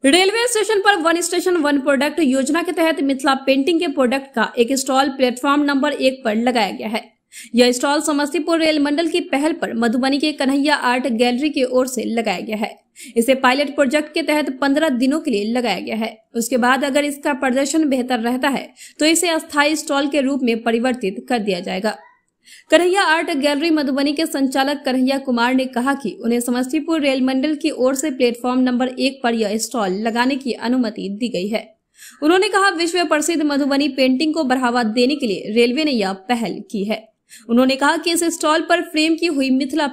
Railway station पर one station one product योजना के तहत मिथिला पेंटिंग के प्रोडक्ट का एक स्टॉल प्लेटफॉर्म नंबर 1 पर लगाया गया है। यह स्टॉल समस्तीपुर रेल मंडल की पहल पर मधुबनी के कन्हैया आर्ट गैलरी की ओर से लगाया गया है। इसे पायलट प्रोजेक्ट के तहत 15 दिनों के लिए लगाया गया है। उसके बाद अगर इसका प्रदर्शन बेहतर रहता है तो इसे अस्थायी स्टॉल के रूप में परिवर्तित कर दिया जाएगा। कन्हैया आर्ट गैलरी मधुबनी के संचालक कन्हैया कुमार ने कहा कि उन्हें समस्तीपुर रेल मंडल की ओर से प्लेटफॉर्म नंबर 1 पर यह स्टॉल लगाने की अनुमति दी गई है। उन्होंने कहा, विश्व प्रसिद्ध मधुबनी पेंटिंग को बढ़ावा देने के लिए रेलवे ने यह पहल की है। उन्होंने कहा कि इस स्टॉल पर फ्रेम की हुई मिथिला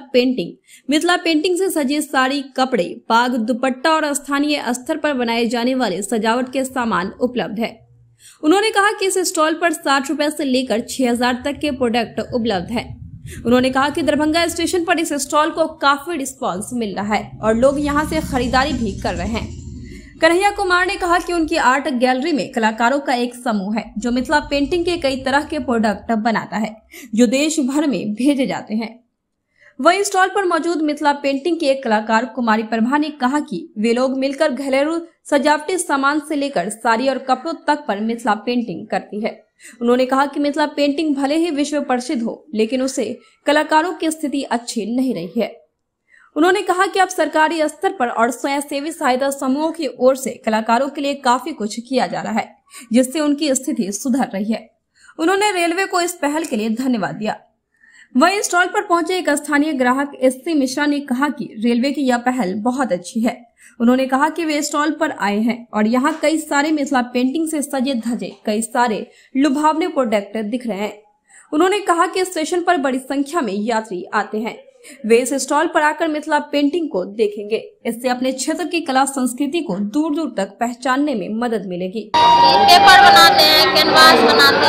पेंटिंग से सजे साड़ी, कपड़े, पाग, दुपट्टा और स्थानीय स्तर पर बनाए जाने वाले सजावट के सामान उपलब्ध है। उन्होंने कहा कि इस स्टॉल पर 60 रुपए से लेकर 6000 तक के प्रोडक्ट उपलब्ध हैं। उन्होंने कहा कि दरभंगा स्टेशन पर इस स्टॉल को काफी रिस्पांस मिल रहा है और लोग यहां से खरीदारी भी कर रहे हैं। कन्हैया कुमार ने कहा कि उनकी आर्ट गैलरी में कलाकारों का एक समूह है जो मिथिला पेंटिंग के कई तरह के प्रोडक्ट बनाता है जो देश भर में भेजे जाते हैं। वहीं स्टॉल पर मौजूद मिथिला पेंटिंग के एक कलाकार कुमारी प्रभा ने कहा कि वे लोग मिलकर घरेलू सजावटी सामान से लेकर साड़ी और कपड़ों तक पर मिथिला पेंटिंग करती है। उन्होंने कहा कि मिथिला पेंटिंग भले ही विश्व प्रसिद्ध हो, लेकिन उसे कलाकारों की स्थिति अच्छी नहीं रही है। उन्होंने कहा कि अब सरकारी स्तर पर और स्वयंसेवी सहायता समूहों की ओर से कलाकारों के लिए काफी कुछ किया जा रहा है, जिससे उनकी स्थिति सुधर रही है। उन्होंने रेलवे को इस पहल के लिए धन्यवाद दिया। वहीं स्टॉल पर पहुंचे एक स्थानीय ग्राहक एससी मिश्रा ने कहा कि रेलवे की यह पहल बहुत अच्छी है। उन्होंने कहा कि वे स्टॉल पर आए हैं और यहाँ कई सारे मिथिला पेंटिंग से सजे धजे कई सारे लुभावने प्रोडक्ट दिख रहे हैं। उन्होंने कहा कि स्टेशन पर बड़ी संख्या में यात्री आते हैं, वे इस स्टॉल पर आकर मिथिला पेंटिंग को देखेंगे। इससे अपने क्षेत्र की कला संस्कृति को दूर दूर तक पहचानने में मदद मिलेगी। पेपर बनाते हैं, कैनवास बनाते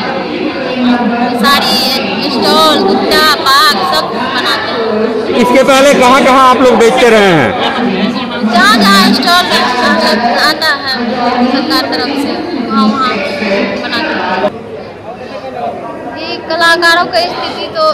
हैं, साड़ी, स्टॉल, दुपट्टा, पाग सब बनाते हैं। इसके पहले कहाँ आप लोग बेचते रहे हैं? जहाँ स्टॉल आता है सरकार तरफ से वहाँ बनाते हैं। ये कलाकारों की स्थिति तो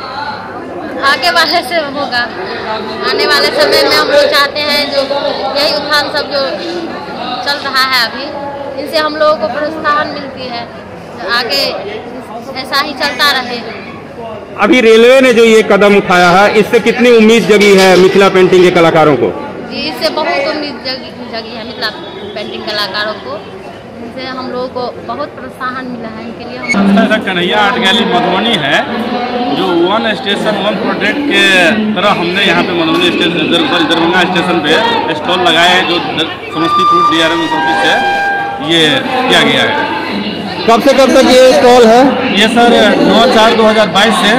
आगे वाले से होगा। आने वाले समय में हम लोग चाहते हैं जो यही उत्थान सब जो चल रहा है अभी, इनसे हम लोगों को प्रोत्साहन मिलती है, आगे ऐसा ही चलता रहे। अभी रेलवे ने जो ये कदम उठाया है, इससे कितनी उम्मीद जगी है मिथिला पेंटिंग के कलाकारों को? जी, इससे बहुत उम्मीद जगी है मिथिला पेंटिंग कलाकारों को। इससे हम लोगों को बहुत प्रोत्साहन मिला है। इनके लिए कन्हैया आर्ट गैलरी मधुबनी है जो वन स्टेशन वन प्रोडक्ट के तरह हमने यहाँ पे मधुबनी स्टेशन दरभंगा स्टेशन पे स्टॉल लगाए हैं, जो समस्तीपुर DRM ऑफिस से ये किया गया है। कब से कब तक ये स्टॉल है? ये सर 9/4/2022 से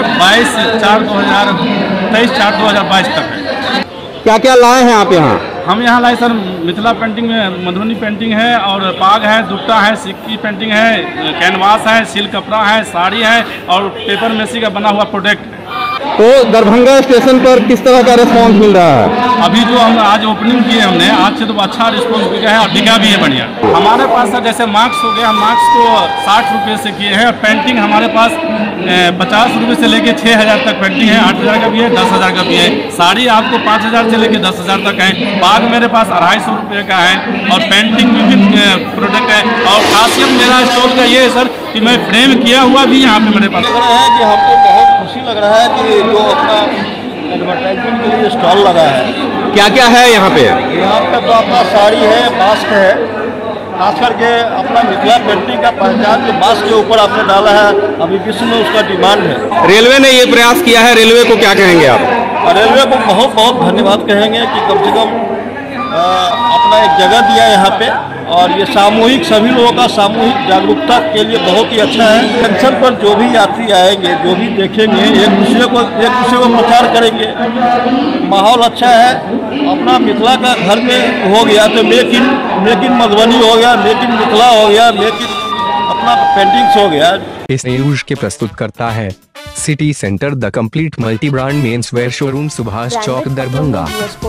22/4/2022 तक है। क्या क्या लाए हैं आप यहाँ? हम यहाँ लाए सर मिथिला पेंटिंग में मधुबनी पेंटिंग है और पाग है, दुपट्टा है, सिक्की पेंटिंग है, कैनवास है, सिल्क कपड़ा है, साड़ी है और पेपर मेसी का बना हुआ प्रोडक्ट है। तो दरभंगा स्टेशन पर किस तरह का रिस्पांस मिल रहा है? अभी जो हम आज ओपनिंग किए हमने, आज से तो अच्छा रिस्पांस मिल गया है और बिका भी है बढ़िया। हमारे पास सर जैसे मार्क्स हो गया, हम मार्क्स को 60 रुपये से किए हैं और पेंटिंग हमारे पास 50 रुपये से लेके 6000 तक पेंटिंग है, 8000 का भी है, 10,000 का भी है। साड़ी आपको 5000 से लेके 10,000 तक है। पाग मेरे पास 250 रुपये का है और पेंटिंग विभिन्न प्रोडक्ट है। और खासियत मेरा स्टॉल का ये है सर कि मैं फ्रेम किया हुआ भी यहाँ पे मेरे पास लग रहा है कि हमको बहुत खुशी लग रहा है कि जो अपना एडवर्टाइजमेंट के लिए स्टॉल लगा है। क्या क्या है यहाँ पे? यहाँ पे तो अपना साड़ी है, मास्क है, खास करके अपना मिथिला पेंटिंग का पहचान जो मास्क के ऊपर आपने डाला है, अभी विश्व में उसका डिमांड है। रेलवे ने ये प्रयास किया है, रेलवे को क्या कहेंगे आप? रेलवे को बहुत बहुत धन्यवाद कहेंगे कि कम से कम अपना एक जगह दिया यहाँ पे, और ये सामूहिक सभी लोगों का सामूहिक जागरूकता के लिए बहुत ही अच्छा है। जंक्शन पर जो भी यात्री आएंगे, जो भी देखेंगे, एक दूसरे को प्रचार करेंगे। माहौल अच्छा है। अपना मिथिला का घर में हो गया तो मेक इन मधुबनी हो गया, मेक इन मिथिला हो गया, मेक इन अपना पेंटिंग्स हो गया। इस न्यूज के प्रस्तुत करता है city centre the complete multi brand men's wear showroom, Subhash Chowk, Darbhanga.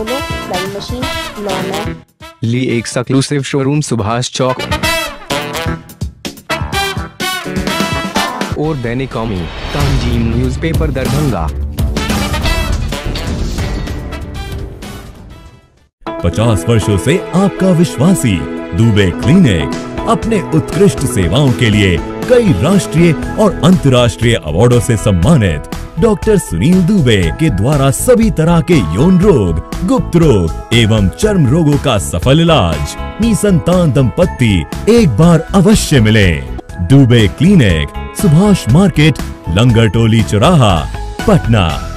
Lee exclusive showroom, Subhash Chowk और दैनिक कौमी तंजीम न्यूज़पेपर, दरभंगा। 50 वर्षों से आपका विश्वासी दुबे क्लिनिक अपने उत्कृष्ट सेवाओं के लिए कई राष्ट्रीय और अंतर्राष्ट्रीय अवार्डों से सम्मानित डॉक्टर सुनील दुबे के द्वारा सभी तरह के यौन रोग, गुप्त रोग एवं चर्म रोगों का सफल इलाज। निसंतान दंपत्ति एक बार अवश्य मिले। दुबे क्लिनिक, सुभाष मार्केट, लंगर टोली चौराहा, पटना।